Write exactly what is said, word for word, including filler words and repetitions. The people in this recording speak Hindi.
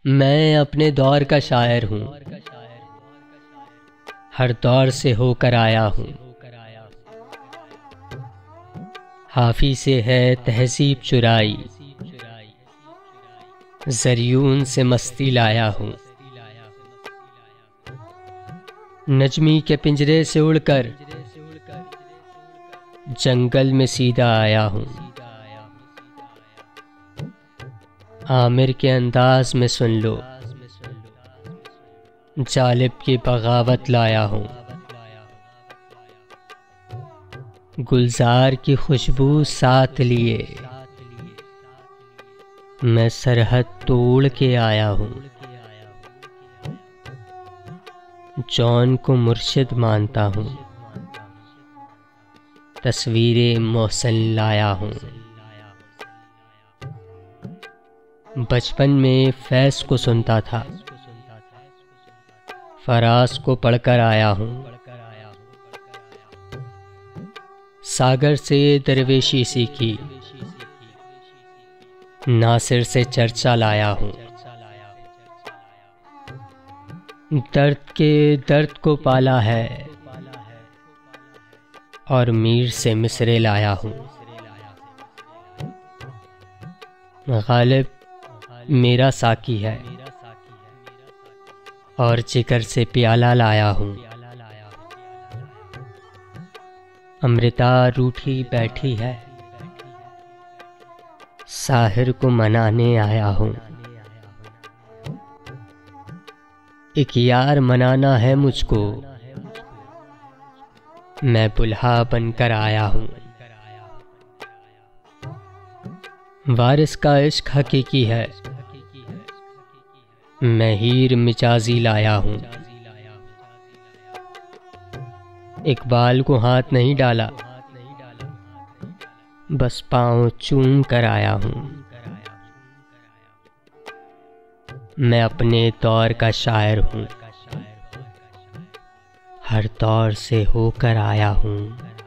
मैं अपने दौर का शायर हूँ, हर दौर से होकर आया हूँ। हाफी से है तहज़ीब चुराई, ज़रियून से मस्ती लाया हूँ। नजमी के पिंजरे से उड़कर जंगल में सीधा आया हूँ। आमिर के अंदाज में सुन लो, जालिब की बगावत लाया हूँ। गुलजार की खुशबू साथ लिए मैं सरहद तोड़ के आया हूँ। जौन को मुर्शिद मानता हूँ, तस्वीरें मोहसन लाया हूँ। बचपन में फैज़ को सुनता था, फराज को पढ़कर आया हूँ। सागर से दरवेशी सीखी, नासिर से चर्चा लाया हूँ। दर्द के दर्द को पाला है और मीर से मिसरे लाया हूँ। गालिब मेरा साकी है और जिगर से प्याला लाया हूँ। अमृता रूठी बैठी है, साहिर को मनाने आया हूँ। एक यार मनाना है मुझको, मैं दुल्हा बनकर आया हूँ। वारिस का इश्क हकीकी है, मैं हीर मिजाजी लाया हूँ। इकबाल को हाथ नहीं डाला, बस पाँव चूम कर आया हूँ। मैं अपने दौर का शायर हूँ, हर दौर से होकर आया हूँ।